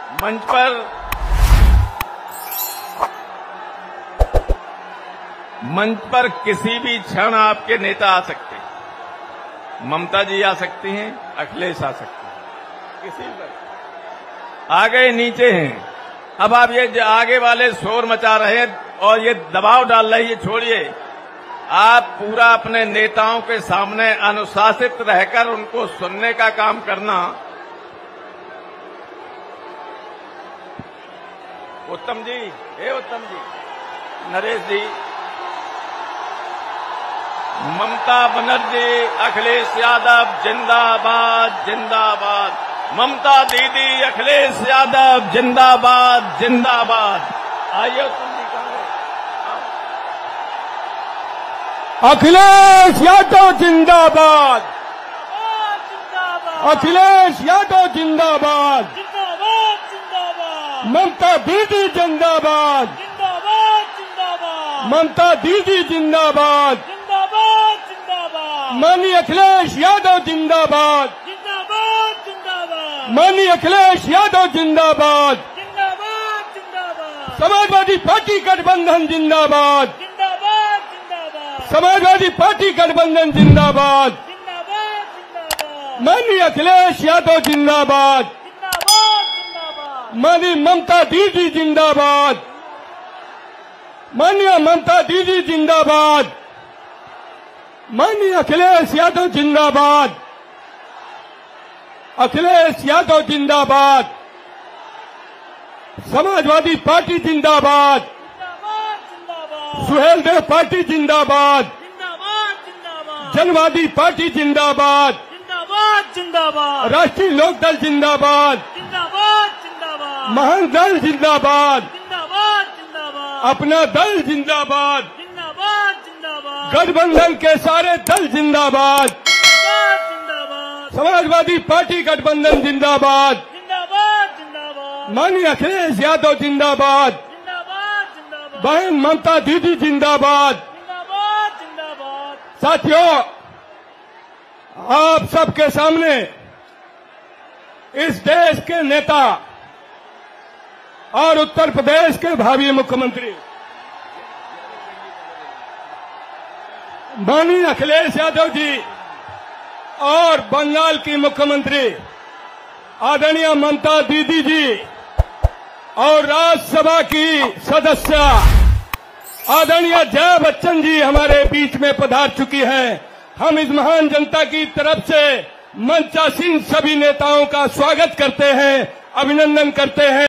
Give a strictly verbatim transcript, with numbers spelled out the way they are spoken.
मंच पर मंच पर किसी भी क्षण आपके नेता आ सकते हैं। ममता जी आ सकती हैं, अखिलेश आ सकते हैं, किसी पर आ गए नीचे हैं। अब आप ये आगे वाले शोर मचा रहे हैं और ये दबाव डाल रहे हैं, ये छोड़िए। आप पूरा अपने नेताओं के सामने अनुशासित रहकर उनको सुनने का काम करना। उत्तम जी, हे उत्तम जी, नरेश जी, ममता बनर्जी, अखिलेश यादव जिंदाबाद जिंदाबाद। ममता दीदी, अखिलेश यादव जिंदाबाद जिंदाबाद। आइए उत्तम जी, कहां गए? अखिलेश यादव जिंदाबाद, अखिलेश यादव जिंदाबाद, ममता दीदी जिंदाबाद, ममता दीदी जिंदाबाद, माननीय अखिलेश यादव जिंदाबाद, माननीय अखिलेश यादव जिंदाबाद, समाजवादी पार्टी गठबंधन जिंदाबाद, समाजवादी पार्टी गठबंधन जिंदाबाद, माननीय अखिलेश यादव जिंदाबाद, माननीय ममता दीदी जिंदाबाद, माननीय ममता दीदी जिंदाबाद, माननीय अखिलेश यादव जिंदाबाद, अखिलेश यादव जिंदाबाद, समाजवादी पार्टी जिंदाबाद, सुहेल देव पार्टी जिंदाबाद, जनवादी पार्टी जिंदाबाद, राष्ट्रीय लोकदल जिंदाबाद, महान दल जिंदाबाद, अपना दल जिंदाबाद, गठबंधन के सारे दल जिंदाबाद, समाजवादी पार्टी गठबंधन जिंदाबाद, माननीय अखिलेश यादव जिंदाबाद, बहन ममता दीदी जिंदाबाद। साथियों, आप सबके सामने इस देश के नेता और उत्तर प्रदेश के भावी मुख्यमंत्री माननीय अखिलेश यादव जी और बंगाल की मुख्यमंत्री आदरणीय ममता दीदी जी और राज्यसभा की सदस्य आदरणीय जया बच्चन जी हमारे बीच में पधार चुकी हैं। हम इस महान जनता की तरफ से मंचासीन सभी नेताओं का स्वागत करते हैं, अभिनंदन करते हैं।